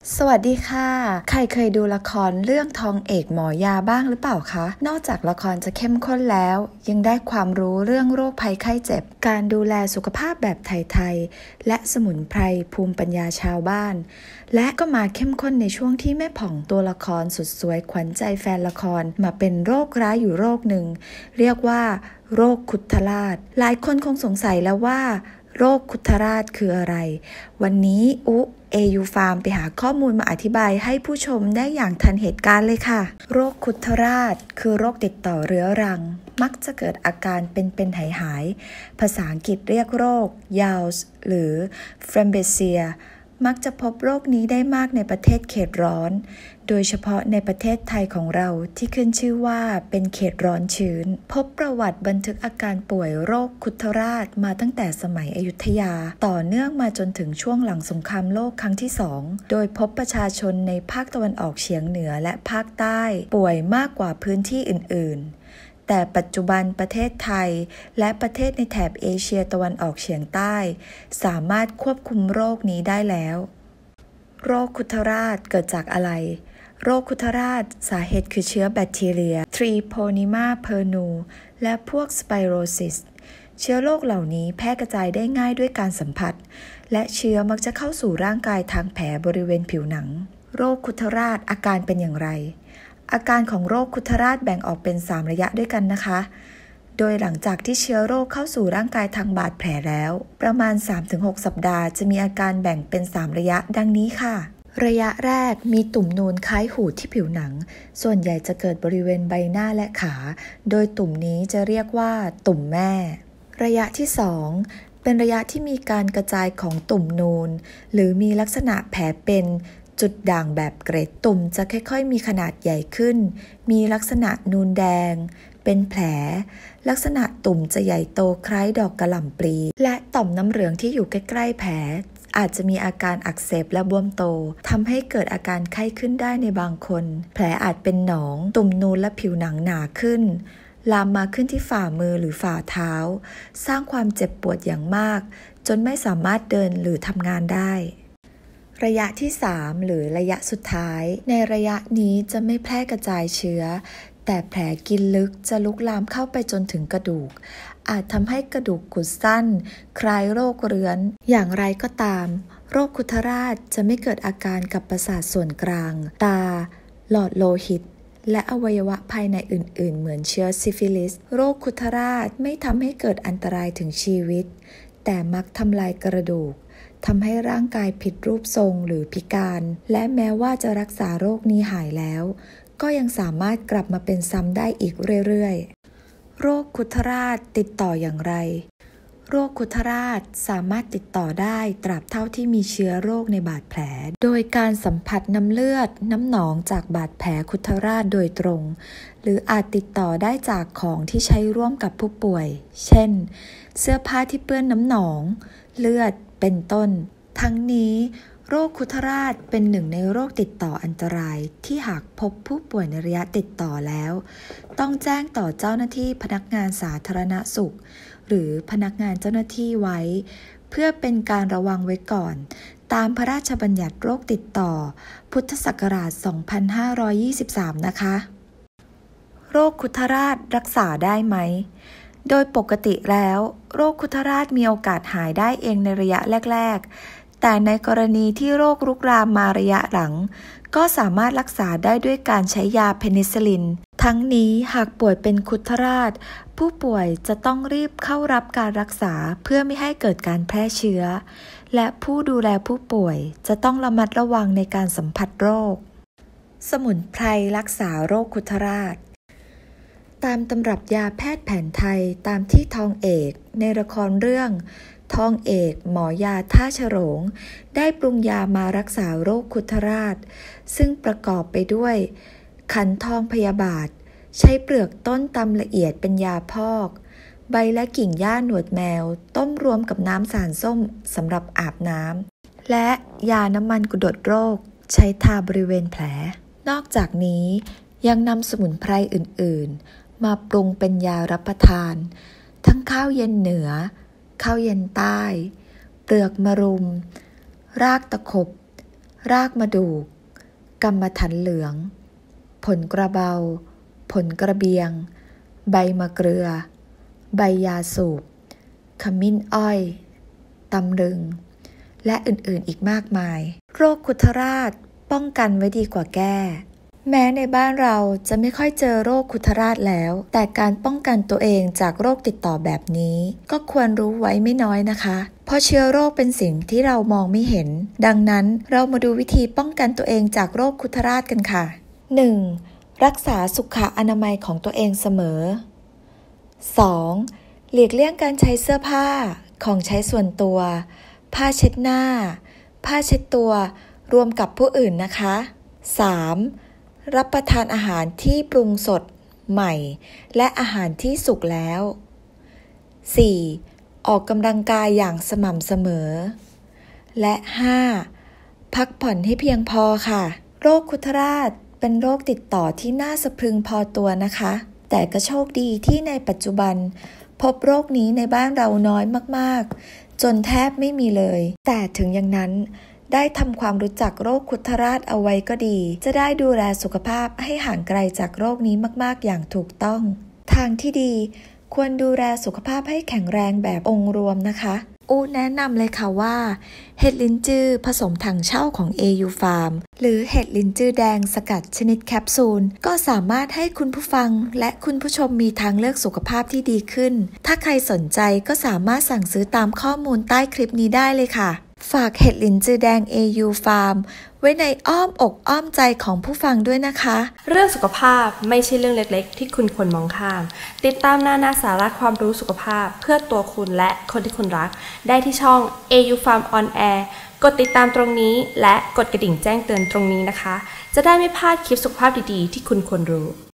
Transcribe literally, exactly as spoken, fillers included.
สวัสดีค่ะใครเคยดูละครเรื่องทองเอกหมอยาบ้างหรือเปล่าคะนอกจากละครจะเข้มข้นแล้วยังได้ความรู้เรื่องโรคภัยไข้เจ็บการดูแลสุขภาพแบบไทยๆและสมุนไพรภูมิปัญญาชาวบ้านและก็มาเข้มข้นในช่วงที่แม่ผ่องตัวละครสุดสวยขวัญใจแฟนละครมาเป็นโรคร้ายอยู่โรคหนึ่งเรียกว่าโรคคุถราชหลายคนคงสงสัยแล้วว่าโรคคุถราชคืออะไรวันนี้อุ เอ ยู Farm ไปหาข้อมูลมาอธิบายให้ผู้ชมได้อย่างทันเหตุการณ์เลยค่ะโรคคุถราชคือโรคติดต่อเรื้อรังมักจะเกิดอาการเป็นๆหายๆภาษาอังกฤษเรียกโรค Yaw's หรือ Flembesia มักจะพบโรคนี้ได้มากในประเทศเขตร้อนโดยเฉพาะในประเทศไทยของเราที่ขึ้นชื่อว่าเป็นเขตร้อนชื้นพบประวัติบันทึกอาการป่วยโรคคุถราชมาตั้งแต่สมัยอยุธยาต่อเนื่องมาจนถึงช่วงหลังสงครามโลกครั้งที่สองโดยพบประชาชนในภาคตะวันออกเฉียงเหนือและภาคใต้ป่วยมากกว่าพื้นที่อื่นๆแต่ปัจจุบันประเทศไทยและประเทศในแถบเอเชียตะวันออกเฉียงใต้สามารถควบคุมโรคนี้ได้แล้วโรคคุถราชเกิดจากอะไรโรคคุถราชสาเหตุคือเชื้อแบคทีเรีย Treponema pernus และพวก Spirosis เชื้อโรคเหล่านี้แพร่กระจายได้ง่ายด้วยการสัมผัสและเชื้อมักจะเข้าสู่ร่างกายทางแผลบริเวณผิวหนังโรคคุถราชอาการเป็นอย่างไรอาการของโรคคุถราชแบ่งออกเป็นสามระยะด้วยกันนะคะโดยหลังจากที่เชื้อโรคเข้าสู่ร่างกายทางบาดแผลแล้วประมาณ สามถึงหก สัปดาห์จะมีอาการแบ่งเป็นสามระยะดังนี้ค่ะระยะแรกมีตุ่มนูนคล้ายหูดที่ผิวหนังส่วนใหญ่จะเกิดบริเวณใบหน้าและขาโดยตุ่มนี้จะเรียกว่าตุ่มแม่ระยะที่สองเป็นระยะที่มีการกระจายของตุ่มนูนหรือมีลักษณะแผลเป็นจุดด่างแบบเกร็ดตุ่มจะค่อยๆมีขนาดใหญ่ขึ้นมีลักษณะนูนแดงเป็นแผลลักษณะตุ่มจะใหญ่โตคล้ายดอกกระหล่ำปลีและต่อมน้ำเหลืองที่อยู่ใกล้ๆแผลอาจจะมีอาการอักเสบและบวมโตทำให้เกิดอาการไข้ขึ้นได้ในบางคนแผลอาจเป็นหนองตุ่มนูนและผิวหนังหนาขึ้นลามมาขึ้นที่ฝ่ามือหรือฝ่าเท้าสร้างความเจ็บปวดอย่างมากจนไม่สามารถเดินหรือทำงานได้ระยะที่สามหรือระยะสุดท้ายในระยะนี้จะไม่แพร่กระจายเชื้อแต่แผลกินลึกจะลุกลามเข้าไปจนถึงกระดูกอาจทำให้กระดูกกุดสั้นคล้ายโรคเรื้อนอย่างไรก็ตามโรคคุถราชจะไม่เกิดอาการกับประสาทส่วนกลางตาหลอดโลหิตและอวัยวะภายในอื่นๆเหมือนเชื้อซิฟิลิสโรคคุถราชไม่ทำให้เกิดอันตรายถึงชีวิตแต่มักทำลายกระดูกทำให้ร่างกายผิดรูปทรงหรือพิการและแม้ว่าจะรักษาโรคนี้หายแล้วก็ยังสามารถกลับมาเป็นซ้ำได้อีกเรื่อยๆโรคคุถราชติดต่ออย่างไรโรคคุถราชสามารถติดต่อได้ตราบเท่าที่มีเชื้อโรคในบาดแผลโดยการสัมผัสน้ำเลือดน้ำหนองจากบาดแผลคุถราชโดยตรงหรืออาจติดต่อได้จากของที่ใช้ร่วมกับผู้ป่วยเช่นเสื้อผ้าที่เปื้อนน้ำหนองเลือดเป็นต้นทั้งนี้โรคคุถราชเป็นหนึ่งในโรคติดต่ออันตรายที่หากพบผู้ป่วยในระยะติดต่อแล้วต้องแจ้งต่อเจ้าหน้าที่พนักงานสาธารณสุขหรือพนักงานเจ้าหน้าที่ไว้เพื่อเป็นการระวังไว้ก่อนตามพระราชบัญญัติโรคติดต่อพุทธศักราช สองพันห้าร้อยยี่สิบสาม นะคะโรคคุถราชรักษาได้ไหมโดยปกติแล้วโรคคุถราชมีโอกาสหายได้เองในระยะแรกๆแต่ในกรณีที่โรครุกรามมาระยะหลังก็สามารถรักษาได้ด้วยการใช้ยาเพนิซิลลินทั้งนี้หากป่วยเป็นคุถราชผู้ป่วยจะต้องรีบเข้ารับการรักษาเพื่อไม่ให้เกิดการแพร่เชื้อและผู้ดูแลผู้ป่วยจะต้องระมัดระวังในการสัมผัสโรคสมุนไพรรักษาโรคคุถราชตามตำรับยาแพทย์แผนไทยตามที่ทองเอกในละครเรื่องทองเอกหมอยาท่าฉลงได้ปรุงยามารักษาโรคคุถราชซึ่งประกอบไปด้วยขันทองพยาบาทใช้เปลือกต้นตำละเอียดเป็นยาพอกใบและกิ่งหญ้าหนวดแมวต้มรวมกับน้ำสารส้มสำหรับอาบน้ำและยาน้ำมันกุดดโรคใช้ทาบริเวณแผลนอกจากนี้ยังนำสมุนไพรอื่นๆมาปรุงเป็นยารับประทานทั้งข้าวเย็นเหนือข้าวเย็นใต้เปลือกมะรุมรากตะขบรากมะดูกกำมะถันเหลืองผลกระเบาผลกระเบียงใบมะเกลือใบยาสูบขมิ้นอ้อยตำลึงและอื่นๆอีกมากมายโรคคุถราชป้องกันไว้ดีกว่าแก้แม้ในบ้านเราจะไม่ค่อยเจอโรคคุถราชแล้วแต่การป้องกันตัวเองจากโรคติดต่อแบบนี้ก็ควรรู้ไว้ไม่น้อยนะคะเพราะเชื้อโรคเป็นสิ่งที่เรามองไม่เห็นดังนั้นเรามาดูวิธีป้องกันตัวเองจากโรคคุถราชกันค่ะ หนึ่ง. รักษาสุขอนามัยของตัวเองเสมอ สอง. หลีกเลี่ยงการใช้เสื้อผ้าของใช้ส่วนตัวผ้าเช็ดหน้าผ้าเช็ดตัวรวมกับผู้อื่นนะคะ สาม. รับประทานอาหารที่ปรุงสดใหม่และอาหารที่สุกแล้ว สี่. ออกกำลังกายอย่างสม่ำเสมอและ ห้า. พักผ่อนให้เพียงพอค่ะโรคคุถราชเป็นโรคติดต่อที่น่าสะพรึงพอตัวนะคะแต่ก็โชคดีที่ในปัจจุบันพบโรคนี้ในบ้านเราน้อยมากๆจนแทบไม่มีเลยแต่ถึงอย่างนั้นได้ทำความรู้จักโรคคุถราชเอาไว้ก็ดีจะได้ดูแลสุขภาพให้ห่างไกลจากโรคนี้มากๆอย่างถูกต้องทางที่ดีควรดูแลสุขภาพให้แข็งแรงแบบองค์รวมนะคะอูแนะนำเลยค่ะว่าเห็ดลิ้นจือผสมถังเช่าของ เอ ยู Farm หรือเห็ดลิ้นจือแดงสกัดชนิดแคปซูลก็สามารถให้คุณผู้ฟังและคุณผู้ชมมีทางเลือกสุขภาพที่ดีขึ้นถ้าใครสนใจก็สามารถสั่งซื้อตามข้อมูลใต้คลิปนี้ได้เลยค่ะฝากเห็ดลิ้นจือแดง เอ ยู Farm ไว้ในอ้อมอกอ้อมใจของผู้ฟังด้วยนะคะเรื่องสุขภาพไม่ใช่เรื่องเล็กๆที่คุณควรมองข้ามติดตามนานาสาระความรู้สุขภาพเพื่อตัวคุณและคนที่คุณรักได้ที่ช่อง เอ ยู Farm on Air กดติดตามตรงนี้และกดกระดิ่งแจ้งเตือนตรงนี้นะคะจะได้ไม่พลาดคลิปสุขภาพดีๆที่คุณควรรู้